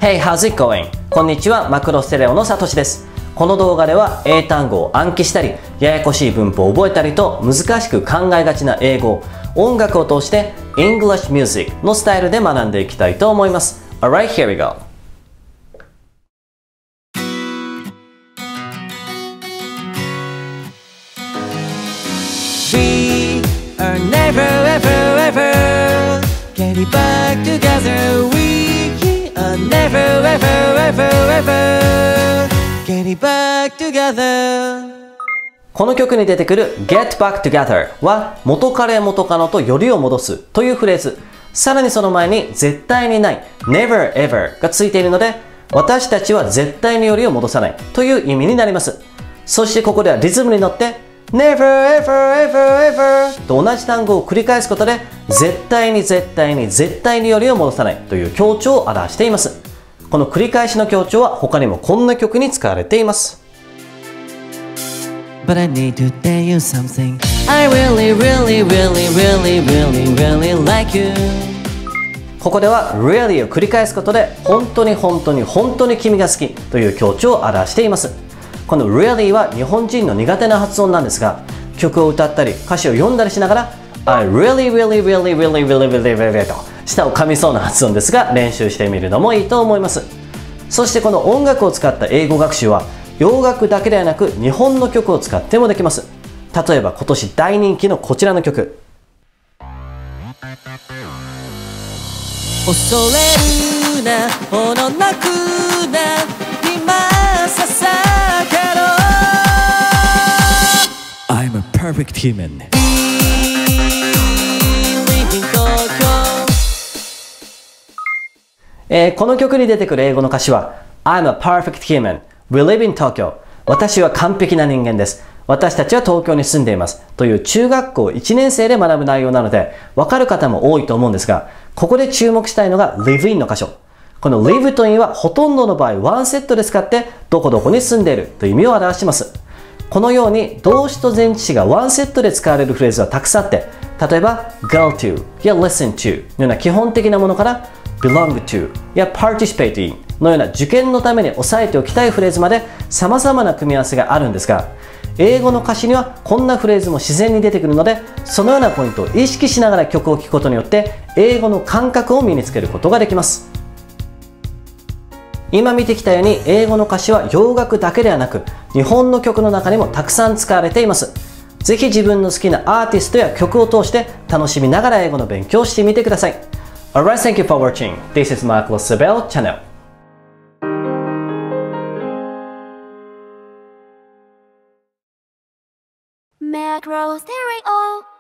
Hey, how's it going? こんにちは、マクロステレオのさとしです。この動画では英単語を暗記したり、ややこしい文法を覚えたりと難しく考えがちな英語、音楽を通して English Music のスタイルで学んでいきたいと思います。Alright, here we go. We are never ever ever getting back together. We are never ever ever ever getting back together. この曲に出てくる Get Back Together は元彼元カノとよりを戻すというフレーズ。さらにその前に絶対にない Never ever がついているので、私たちは絶対によりを戻さないという意味になります。そしてここではリズムに乗って Never ever ever ever と同じ単語を繰り返すことで、絶対に絶対に絶対によりを戻さないという強調を表しています。この繰り返しの強調は他にもこんな曲に使われています。 But I need to tell you something. I really really really really really really like you. ここでは really を繰り返すことで本当に本当に本当に君が好きという強調を表しています。この really は日本人の苦手な発音なんですが、曲を歌ったり歌詞を読んだりしながら I really really really really really really really と舌を噛みそうな発音ですが、練習してみるのもいいと思います。そしてこの音楽を使った英語学習は洋楽だけではなく日本の曲を使ってもできます。例えば今年大人気のこちらの曲。 恐れるな、おのなくな、今ささかの I'm a perfect human. We live in Tokyo. この曲に出てくる英語の歌詞は I'm a perfect human. We live in Tokyo. 私は完璧な人間です。私たちは東京に住んでいます。という中学校1年生で学ぶ内容なので、わかる方も多いと思うんですが、ここで注目したいのが live in の箇所。この live という意味はほとんどの場合ワンセットで使ってどこどこに住んでいるという意味を表します。このように動詞と前置詞がワンセットで使われるフレーズはたくさんあって、例えば go to や listen to のような基本的なものから belong to や participate in のような受験のために押さえておきたいフレーズまで様々な組み合わせがあるんですが、英語の歌詞にはこんなフレーズも自然に出てくるので、そのようなポイントを意識しながら曲を聴くことによって英語の感覚を身につけることができます。今見てきたように英語の歌詞は洋楽だけではなく日本の曲の中にもたくさん使われています。ぜひ自分の好きなアーティストや曲を通して楽しみながら英語の勉強をしてみてください。Alright, thank you for watching. This is Marcos Sebel channel. Macro Stereo.